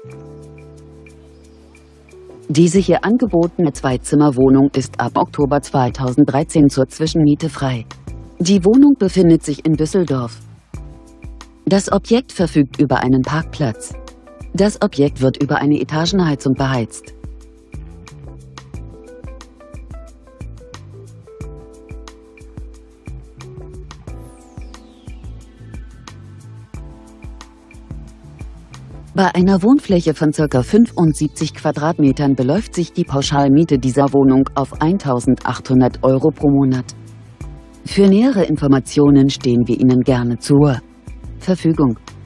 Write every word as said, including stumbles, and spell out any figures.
Diese hier angebotene Zweizimmerwohnung ist ab Oktober zweitausenddreizehn zur Zwischenmiete frei. Die Wohnung befindet sich in Düsseldorf. Das Objekt verfügt über einen Parkplatz. Das Objekt wird über eine Etagenheizung beheizt. Bei einer Wohnfläche von ca. fünfundsiebzig Quadratmetern beläuft sich die Pauschalmiete dieser Wohnung auf eintausendachthundert Euro pro Monat. Für nähere Informationen stehen wir Ihnen gerne zur Verfügung.